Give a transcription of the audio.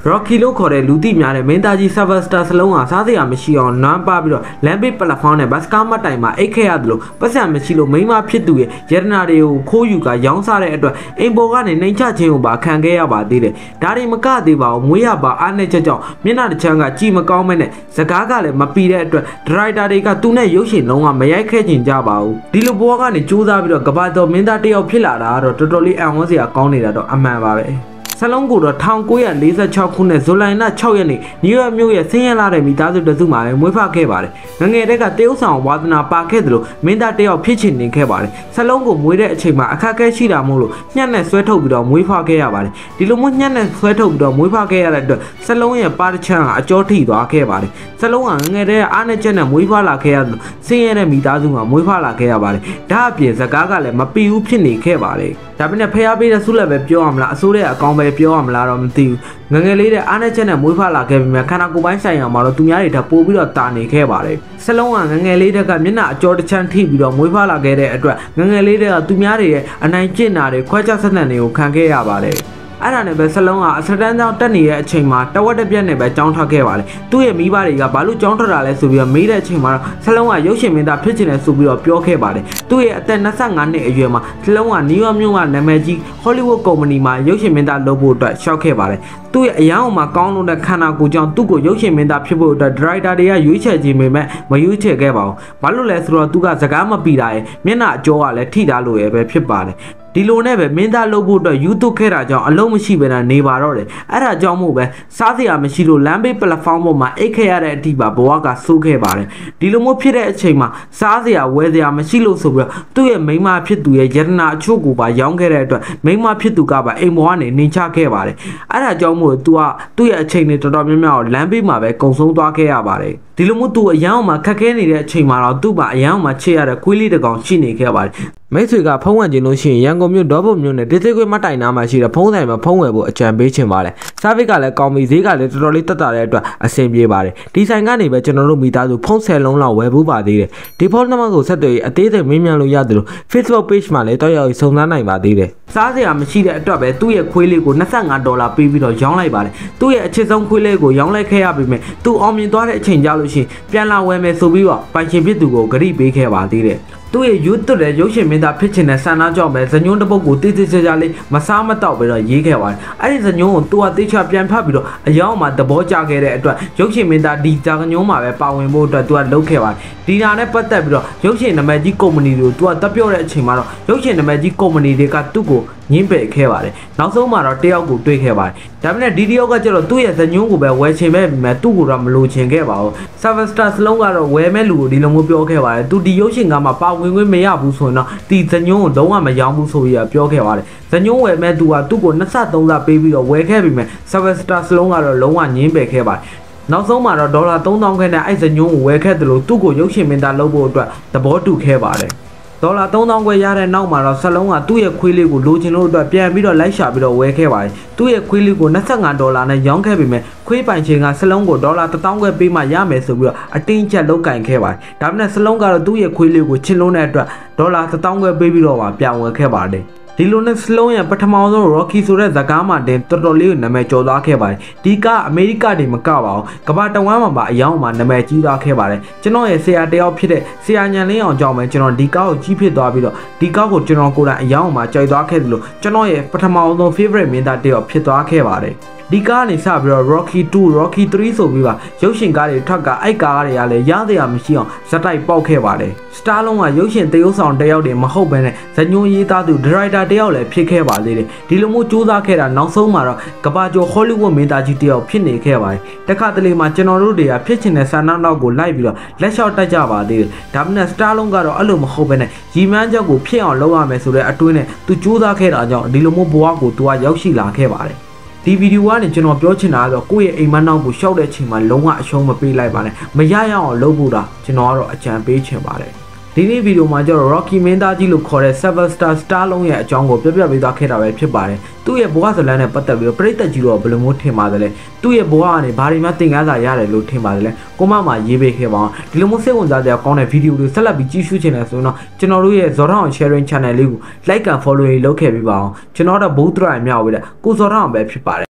Rocky လို့ခေါ်တဲ့လူသိများတဲ့မင်းသားကြီး Sylvester စလုံးဟာစားစရာမရှိအောင်နွမ်းပါပြီးတော့လမ်းဘေးပလက်ဖောင်းနဲ့ဘတ်စကားမတ်တိုင်မှာအိတ်ခဲ့ရတယ်လို့ပတ်စံမရှိလို့မိန်းမဖြစ်သူရဲ့ရတနာတွေကိုခိုးယူကရောင်းစားတဲ့အတွက်အိမ်ပေါ်ကနေနှိမ်ချခြင်းကိုပါခံခဲ့ရပါသေးတယ်။ဒါတွေမကသေးပါဘူးမွေးရပါအားနဲ့ချက်ကြောင့်မျက်နှာတစ်ချမ်းကကြည်မကောင်းမဲနဲ့စကားကလည်းမပီတဲ့အတွက်ဒရိုက်တာတွေကသူ့နဲ့ရုပ်ရှင်လုံးဝမရိုက်ခဲ့ချင်ကြပါဘူး။ဒီလိုဘဝကနေကြိုးစားပြီးတော့ကဘာတော်မင်းသားတယောက်ဖြစ်လာတာကတော့တော်တော်လေးအံ့ဩစရာကောင်းနေတာတော့အမှန်ပါပဲ။ဆလုံးကိုတော့1946ခုနှစ်ဇူလိုင်လ6ရက်နေ့နယူးယောက်မြို့ရဲ့ဆင်းရဲလာတဲ့မိသားစုတစုမှာပဲမွေးဖွားခဲ့ပါတယ်။ငငယ်တက်ကတရုတ်ဆောင်ဝါသနာပါခဲ့တယ်လို့မင်းသားတယောက်ဖြစ်ချင်နေခဲ့ပါတယ်။ဆလုံးကိုမွေးတဲ့အချိန်မှာအခက်အခဲရှိတာမို့လို့ညှက်နဲ့ဆွဲထုတ်ပြီးတော့မွေးဖွားခဲ့ရပါတယ်။ဒီလိုမျိုးညှက်နဲ့ဆွဲထုတ်ပြီးတော့မွေးဖွားခဲ့ရတဲ့အတွက်ဆလုံးရဲ့ပါတချမ်းကအကျော်ထိသွားခဲ့ပါတယ်။ဆလုံးကငငယ်တဲ့အားနဲ့ချက်နဲ့မွေးဖွားလာခဲ့ရတယ်လို့ဆင်းရဲတဲ့မိသားစုမှာမွေးဖွားလာခဲ့ရပါတယ်။ဒါအပြင်စကားကလည်းမပီဘူးဖြစ်နေခဲ့ပါတယ်။ဒါပေမဲ့ဖျားပေးတဲ့ဆုလက်ပဲပြောရမလားအစိုးရအကောင်ပဲပြောရမလားတော့မသိဘူးငငယ်လေးတဲ့အားနဲ့ချက်နဲ့မွေးဖွားလာခဲ့ပြီးမြခန္ဓာကိုယ်ပိုင်းဆိုင်ရာမှာတော့သူများတွေထပ်ပို့ပြီးတော့တာနေခဲ့ပါတယ်ဆလုံးကငငယ်လေးတက်ကမျက်နှာအကျော်တစ်ချမ်းထိပြီးတော့မွေးဖွားလာခဲ့တဲ့အတွက်ငငယ်လေးတက်ကသူများတွေရဲ့အနိုင်ကျင့်တာတွေခွဲခြားဆက်ဆံတွေကိုခံခဲ့ရပါတယ်အဲ့ဒါနဲ့ပဲဆလုံးကအစတန်းကြောင်းတက်နေတဲ့အချိန်မှာတဝက်တစ်ပြက်နဲ့ပဲကြောင်းထွက်ခဲ့ပါတယ်သူ့ရဲ့မိဘတွေကဘာလို့ကြောင်းထွက်တာလဲဆိုပြီးတော့မေးတဲ့အချိန်မှာတော့ဆလုံးကရုပ်ရှင်မင်းသားဖြစ်ချင်တယ်ဆိုပြီးတော့ပြောခဲ့ပါတယ်သူ့ရဲ့အသက်25နှစ်အရွယ်မှာဆလုံးကနယူးယောက်မြို့ကနာမည်ကြီး Hollywood ကုမ္ပဏီမှာရုပ်ရှင်မင်းသားလုပ်ဖို့အတွက်ရှောက်ခဲ့ပါတယ်သူ့ရဲ့အယောင်မှာကောင်းလို့တဲ့ခန္ဓာကိုယ်ကြောင့်သူ့ကိုရုပ်ရှင်မင်းသားဖြစ်ဖို့အတွက်ဒရိုက်တာတွေကရွေးချယ်ခြင်းပေမဲ့မရွေးချယ်ခဲ့ပါဘူးဘာလို့လဲဆိုတော့သူကစကားမပီတာရဲ့မျက်နှာအကျော်ကလည်းထိတာလို့ပဲဖြစ်ပါတယ်ဒီလိုနဲ့ပဲမင်းသားလုပ်ဖို့အတွက်ယူသွခဲ့တာကြောင့်အလုံးမရှိဘဲနေပါတော့တယ်အဲ့ဒါကြောင့်မို့ပဲစားစရာမရှိလို့လမ်းဘေးပလက်ဖောင်းပေါ်မှာအိတ်ခဲ့ရတဲ့အထိပါဘဝကဆိုးခဲ့ပါတယ်ဒီလိုမျိုးဖြစ်တဲ့အချိန်မှာစားစရာဝယ်စရာမရှိလို့ဆိုပြီးတော့သူ့ရဲ့မိန်းမဖြစ်သူရဲ့ယတနာအချို့ကိုပါရောင်းခဲ့တဲ့အတွက်မိန်းမဖြစ်သူကပါအိမ်ပေါ်ကနေနှင်ချခဲ့ပါတယ်အဲ့ဒါကြောင့်မို့သူကသူ့ရဲ့အချိန်တွေတော်တော်များများကိုလမ်းဘေးမှာပဲကုံဆုံးသွားခဲ့ရပါတယ်ဒီလိုမျိုးသူအရန်အောင်မှာခက်ခဲနေတဲ့အချိန်မှာတော့သူ့မှာအရန်အောင်မှာချစ်ရတဲ့ခွေးလေးတစ်ကောင်ရှိနေခဲ့ပါတယ်မိတ်ဆွေကဖုံးဝယ်ခြင်းလို့ရှိရင်ရန်ကုန်မြို့ဒေါ်ဘုံမြို့နယ်ဒေသခွေမတိုင်နာမှာရှိတဲ့ဖုံးဆိုင်မှာဖုံးဝယ်ဖို့အကြံပေးချင်ပါတယ်။စားဗစ်ကလည်းကောင်းပြီဈေးကလည်းတော်တော်လေးတက်တာတဲ့အတွက်အဆင်ပြေပါတယ်။ဒီဆိုင်ကနေပဲကျွန်တော်တို့မိသားစုဖုံး10လုံးလောက်ဝယ်ဖို့ပါသေးတယ်။ဒီဖုန်းနံပါတ်ကိုဆက်သွယ်အသေးစိတ်မေးမြန်းလို့ရတယ်လို့ Facebook page မှာလည်းတော့ရောက်စုံစမ်းနိုင်ပါသေးတယ်။စားစရာမရှိတဲ့အတွက်ပဲသူ့ရဲ့ခွေးလေးကို$25ပေးပြီးတော့ရောင်းလိုက်ပါတယ်။သူ့ရဲ့အချစ်ဆုံးခွေးလေးကိုရောင်းလိုက်ခဲ့ရပေမဲ့သူအောင်မြင်သွားတဲ့အချိန်ကြာလို့ရှိရင်ပြန်လာဝယ်မယ်ဆိုပြီးတော့ပိုင်ရှင်ဖြစ်သူကိုဂရိပေးခဲ့ပါသေးတယ်။သူ့ရဲ့ယူသွတဲ့ရုပ်ရှင်မင်းသားဖြစ်ချင်တဲ့ဆန္ဒကြောင့်ပဲဇညွန်းတစ်ပုတ်ကိုတိတိကျကျလေးမစားမတော့ပြီးတော့ရေးခဲ့ပါတယ်။အဲ့ဒီဇညွန်းကိုသူကတေချာပြန်ဖတ်ပြီးတော့အယောင်မှာသဘောကျခဲ့တဲ့အတွက်ရုပ်ရှင်မင်းသားဒီဇာညွန်းမှာပဲပါဝင်ဖို့အတွက်သူကလုပ်ခဲ့ပါတယ်။ဒီနာနဲ့ပတ်သက်ပြီးတော့ရုပ်ရှင်နာမည်ကြီးကုမ္ပဏီတွေကိုသူကတက်ပြောတဲ့အချိန်မှာတော့ရုပ်ရှင်နာမည်ကြီးကုမ္ပဏီတွေကသူ့ကိုညှင်းပယ်ခဲ့ပါတယ်။နောက်ဆုံးမှာတော့တယောက်ကိုတွေ့ခဲ့ပါတယ်။ဒါပေမဲ့ဒီတယောက်ကကျတော့သူ့ရဲ့ဇညွန်းကိုပဲဝယ်ချင်မဲ့ပေမဲ့သူ့ကိုတော့မလိုချင်ခဲ့ပါဘူး။ Sylvester စလုံးကတော့ဝယ်မဲ့လူကိုဒီလိုမျိုးပြောခဲ့ပါတယ်။သူဒီရုပ်ရှင်ကမှပါဝင်ခွင့်မရဘူးဆိုရင်တော့ဒီဇညွန်းကိုလုံးဝမရောင်းဘူးဆိုပြီးပြောခဲ့ပါတယ်။ဇညွန်းဝယ်မဲ့သူကသူ့ကို23လပေးပြီးတော့ဝယ်ခဲ့ပေမဲ့ Sylvester စလုံးကတော့လုံးဝညှင်းပယ်ခဲ့ပါတယ်။နောက်ဆုံးမှာတော့$3000ခန့်နဲ့အဲ့ဇညွန်းကိုဝယ်ခဲ့တယ်လို့သူ့ကိုရုပ်ရှင်မင်းသားလုပ်ဖို့အတွက်သဘောတူခဲ့ပါတယ်$3000ခွဲရတဲ့နောက်မှာတော့ဆလုံးကသူ့ရဲ့ခွေးလေးကိုလိုချင်လို့အတွက်ပြန်ပြီးတော့လိုက်ရှာပြီးတော့ဝယ်ခဲ့ပါတယ်။သူ့ရဲ့ခွေးလေးကို$25နဲ့ရောင်းခဲ့ပေမဲ့ခွေးပိုင်ရှင်ကဆလုံးကို$1000ခွဲပေးမှရမယ်ဆိုပြီးတော့အတင်းကျပ်လုပ်ကင်ခဲ့ပါတယ်။ဒါပေမဲ့ဆလုံးကတော့သူ့ရဲ့ခွေးလေးကိုချစ်လို့တဲ့အတွက်$1000ခွဲပေးပြီးတော့ပြန်ဝယ်ခဲ့ပါတယ်။ဒီလိုနဲ့စလုံးရဲ့ပထမဆုံး Rocky ဆိုတဲ့ဇာတ်ကားမှာတင်တော်တော်လေးကိုနာမည်ကျော်သွားခဲ့ပါတယ်။ဒီကအမေရိကတွေမကပါဘူး။ကမ္ဘာတဝန်းမှာပါအယောင်မှာနာမည်ကြီးသွားခဲ့ပါတယ်။ကျွန်တော်ရဲ့ဆရာတယောက်ဖြစ်တဲ့ဆရာညံလင်းအောင်ကြောင့်ပဲကျွန်တော်ဒီကားကိုကြီးဖြစ်သွားပြီးတော့ဒီကားကိုကျွန်တော်ကိုယ်တိုင်အယောင်မှာကြိုက်သွားခဲ့သလိုကျွန်တော်ရဲ့ပထမဆုံး favorite မင်းသားတယောက်ဖြစ်သွားခဲ့ပါတယ်။ဒီကားနေစပြီးတော့ Rocky 2 Rocky 3ဆိုပြီးပါရုပ်ရှင်ကားတွေထွက်ကအိုက်ကားတွေကလည်းရသေးရမရှိအောင်ဇက်တိုက်ပေါက်ခဲ့ပါတယ်။ Star လုံးကရုပ်ရှင်သရုပ်ဆောင်တယောက်တည်းမဟုတ်ဘဲနဲ့ဇညွန်းရေးသားသူဒါရိုက်တာတယောက်လည်းဖြစ်ခဲ့ပါသေးတယ်။ဒီလိုမျိုးစူးစမ်းခဲ့တာနောက်ဆုံးမှာတော့ကမ္ဘာကျော် Hollywood မင်းသားကြီးတယောက်ဖြစ်နေခဲ့ပါတယ်။တခါတလေမှာကျွန်တော်တို့တွေကဖြစ်ချင်တဲ့ဆန္ဒနောက်ကိုလိုက်ပြီးတော့လက်လျှောက်တက်ကြပါသေးတယ်။ဒါပေမဲ့ Star လုံးကတော့အဲ့လိုမဟုတ်ဘဲနဲ့ရီမန်းချက်ကိုဖြစ်အောင်လုပ်ရမယ်ဆိုတဲ့အတွင်းနဲ့သူစူးစမ်းခဲ့တာကြောင့်ဒီလိုမျိုးဘဝကိုသူကရောက်ရှိလာခဲ့ပါတယ်။ဒီဗီဒီယိုကနေကျွန်တော်ပြောချင်တာကတော့ကိုယ့်ရဲ့အိမ်မက်နောက်ကိုရှောက်တဲ့အချိန်မှာလုံးဝအရှုံးမပေးလိုက်ပါနဲ့မရရအောင်လုပ်ဖို့တာကျွန်တော်ကတော့အကြံပေးချင်ပါတယ်ဒီနေ့ဗီဒီယိုမှာကျတော့ Rocky မင်းသားကြီးလို့ခေါ်တဲ့ Sylvester Stallone ရဲ့အကြောင်းကိုပြပြပေးသွားခဲ့တာပဲဖြစ်ပါတယ်သူ့ရဲ့ဘဝဇာတ်လမ်းနဲ့ပတ်သက်ပြီးတော့ပရိသတ်ကြီးတော့ဘယ်လိုမျိုးထင်ပါသလဲသူ့ရဲ့ဘဝကနေဘာတွေမှသင်ခန်းစာရတယ်လို့ထင်ပါသလဲကွန်မန့်မှာရေးပေးခဲ့ပါအောင်ဒီလိုမျိုးစိတ်ဝင်စားစရာကောင်းတဲ့ဗီဒီယိုတွေဆက်လက်ပြီးကြည့်ရှုချင်တယ်ဆိုရင်တော့ကျွန်တော်တို့ရဲ့ဇော်ထောင် sharing channel လေးကို like and follow လုပ်ခဲ့ပေးပါအောင်ကျွန်တော်တို့ဘုဒ္ဓရာမြောက်ဝေးတဲ့ကိုဇော်ထောင်ပဲဖြစ်ပါတယ်